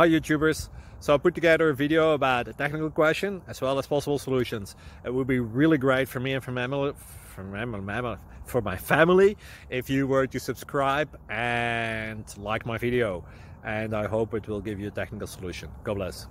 Hi YouTubers! So I put together a video about a technical question as well as possible solutions. It would be really great for me and for my family if you were to subscribe and like my video, and I hope it will give you a technical solution. God bless.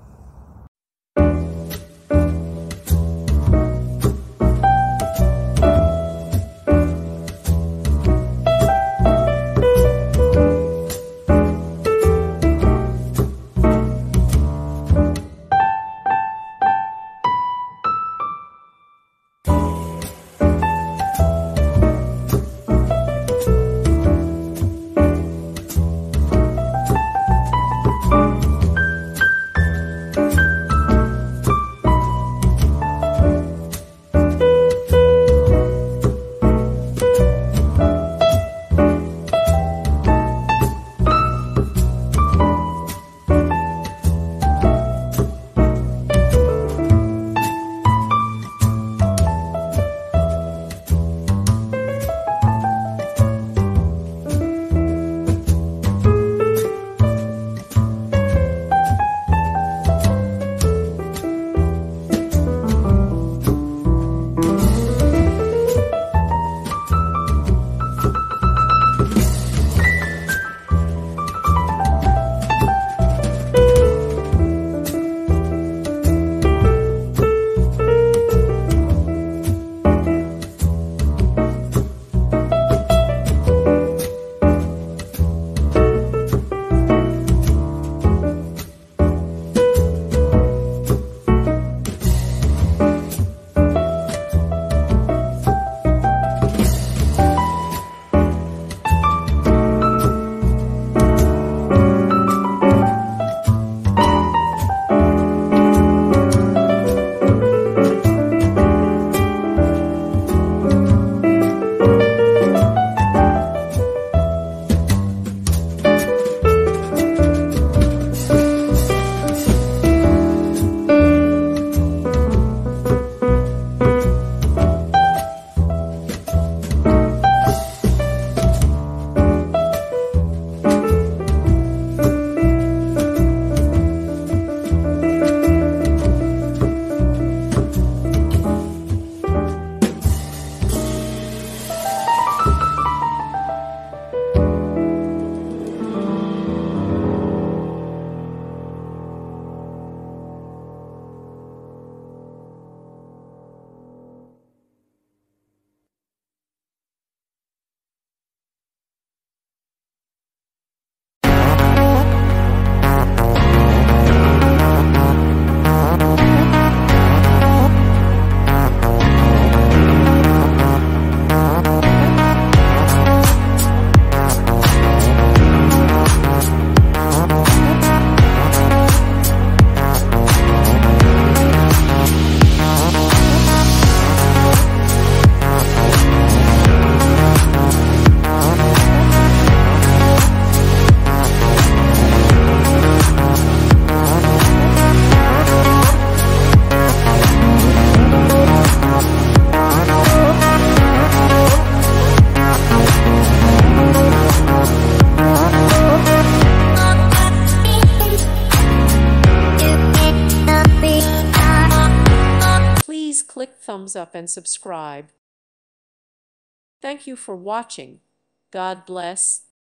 Click thumbs up and subscribe. Thank you for watching. God bless.